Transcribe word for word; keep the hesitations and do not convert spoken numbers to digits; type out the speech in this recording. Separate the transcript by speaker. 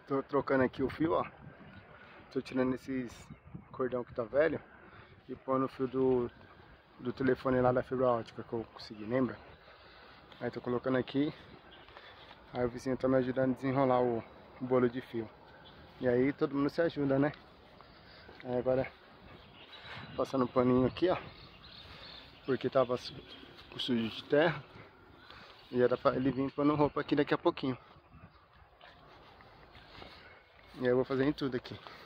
Speaker 1: Tô trocando aqui o fio, ó. Tô tirando esses cordão que tá velho e pondo o fio do, do telefone lá da fibra ótica que eu consegui, lembra? Aí tô colocando aqui. Aí o vizinho tá me ajudando a desenrolar o, o bolo de fio. E aí todo mundo se ajuda, né? Aí agora passando um paninho aqui, ó. Porque tava sujo de terra. E era pra ele vir pondo roupa aqui daqui a pouquinho. E aí eu vou fazer em tudo aqui.